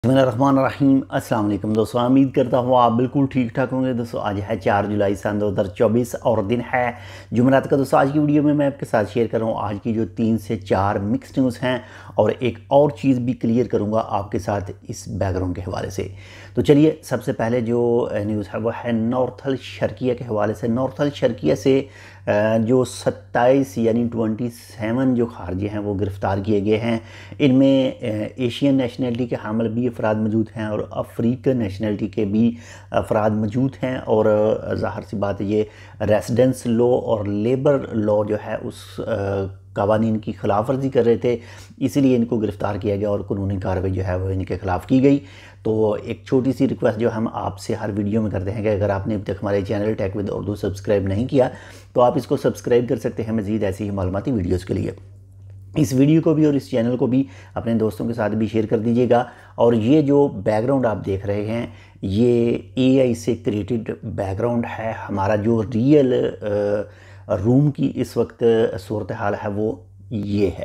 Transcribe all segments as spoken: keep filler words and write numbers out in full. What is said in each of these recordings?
बिस्मिल्लाहिर्रहमानिर्रहीम। अस्सलाम वालेकुम दोस्तों, उम्मीद करता हूँ आप बिल्कुल ठीक ठाक होंगे। दोस्तों आज है चार जुलाई सन दो हज़ार चौबीस और दिन है जुमेरात का। दोस्तों आज की वीडियो में मैं आपके साथ शेयर कर रहा हूँ आज की जो तीन से चार मिक्स न्यूज़ हैं और एक और चीज़ भी क्लियर करूँगा आपके साथ इस बैकग्राउंड के हवाले से। तो चलिए सबसे पहले जो न्यूज़ है वो है नॉर्थल शर्किया के हवाले से। नॉर्थल शर्किया से जो सत्ताईस यानी सत्ताईस जो खारजी हैं वो गिरफ़्तार किए गए हैं। इनमें एशियन नेशनलिटी के हामिल भी अफराद मौजूद हैं और अफ्रीकन नेशनलिटी के भी अफराद मौजूद हैं। और ज़ाहिर सी बात है ये रेसिडेंस लॉ और लेबर लॉ जो है उस कवानीन की खिलाफ वर्जी कर रहे थे, इसीलिए इनको गिरफ़्तार किया गया और कानूनी कार्रवाई जो है वो इनके ख़िलाफ़ की गई। तो एक छोटी सी रिक्वेस्ट जो हम आपसे हर वीडियो में करते हैं कि अगर आपने अभी तक हमारे channel Tech with Urdu subscribe नहीं किया तो आप इसको सब्सक्राइब कर सकते हैं मज़ीद ऐसी ही मालूमाती वीडियोज़ के लिए। इस वीडियो को भी और इस चैनल को भी अपने दोस्तों के साथ भी शेयर कर दीजिएगा। और ये जो बैकग्राउंड आप देख रहे हैं ये एआई से क्रिएटेड बैकग्राउंड है। हमारा जो रियल रूम की इस वक्त सूरत हाल है वो ये है।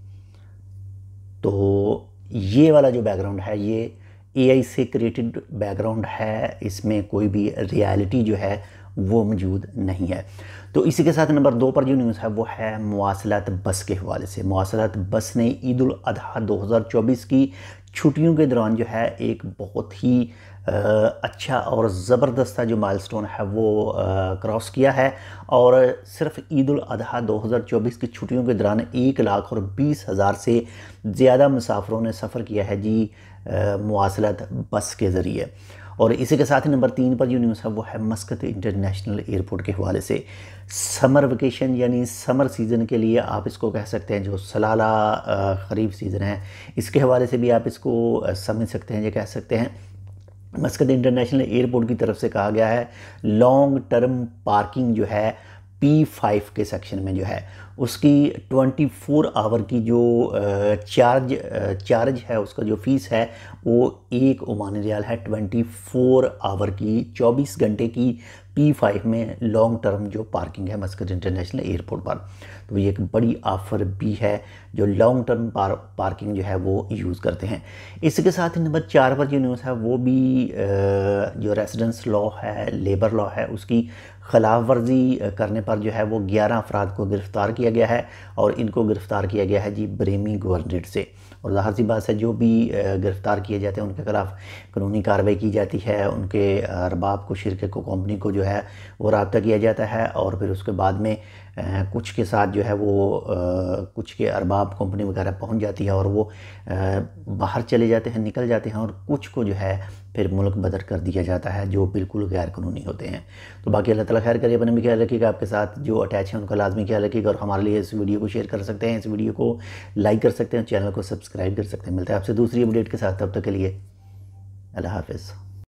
तो ये वाला जो बैकग्राउंड है ये एआई से क्रिएटेड बैकग्राउंड है, इसमें कोई भी रियलिटी जो है वो मौजूद नहीं है। तो इसी के साथ नंबर दो पर जो न्यूज़ है वो है मवासलात बस के हवाले से। मवासलात बस ने ईद उल अजहा दो हज़ार चौबीस की छुट्टियों के दौरान जो है एक बहुत ही अच्छा और ज़बरदस्त जो माइलस्टोन है वो क्रॉस किया है। और सिर्फ ईद उल अजहा दो हज़ार चौबीस की छुट्टियों के दौरान एक लाख और बीस हज़ार से ज़्यादा मुसाफिरों ने सफ़र किया है जी मवासलात बस के ज़रिए। और इसी के साथ ही नंबर तीन पर जो न्यूज़ है वो है मस्कत इंटरनेशनल एयरपोर्ट के हवाले से। समर वेकेशन यानी समर सीज़न के लिए आप इसको कह सकते हैं, जो सलाला ख़रीफ सीज़न है इसके हवाले से भी आप इसको समझ सकते हैं, ये कह सकते हैं। मस्कत इंटरनेशनल एयरपोर्ट की तरफ से कहा गया है लॉन्ग टर्म पार्किंग जो है पी फाइव के सेक्शन में जो है उसकी चौबीस आवर की जो चार्ज चार्ज है, उसका जो फ़ीस है वो एक ओमानी रियाल है। चौबीस आवर की चौबीस घंटे की पी फाइव में लॉन्ग टर्म जो पार्किंग है मस्कत इंटरनेशनल एयरपोर्ट पर, तो ये एक बड़ी ऑफ़र भी है जो लॉन्ग टर्म पार, पार्किंग जो है वो यूज़ करते हैं। इसके साथ ही नंबर चार पर जो न्यूज़ है वो भी जो रेसिडेंस लॉ है, लेबर लॉ है, उसकी खिलाफ वर्जी करने पर जो है वो ग्यारह अफराद को गिरफ़्तार किया गया है। और इनको गिरफ़्तार किया गया है जी ब्रेमी गवर्नरेट से। और ज़ाहिर सी बात है जो भी गिरफ़्तार किए जाते हैं उनके खिलाफ़ कानूनी कार्रवाई की जाती है। उनके अरबाब को, शिरके को, कंपनी को जो है वो रब्ता किया जाता है और फिर उसके बाद में आ, कुछ के साथ जो है वो आ, कुछ के अरबाब कंपनी वगैरह पहुंच जाती है और वो आ, बाहर चले जाते हैं, निकल जाते हैं, और कुछ को जो है फिर मुल्क बदर कर दिया जाता है जो बिल्कुल गैर कानूनी होते हैं। तो बाकी अल्लाह ताला खैर करे, अपने भी ख्याल रखिएगा, आपके साथ जो अटैच हैं उनका लाजमी ख्याल रखिएगा। और हमारे लिए इस वीडियो को शेयर कर सकते हैं, इस वीडियो को लाइक कर सकते हैं, चैनल को सब्सक्राइब कर सकते हैं। मिलता है आपसे दूसरी अपडेट के साथ, तब तक के लिए अल्लाह हाफ़िज़।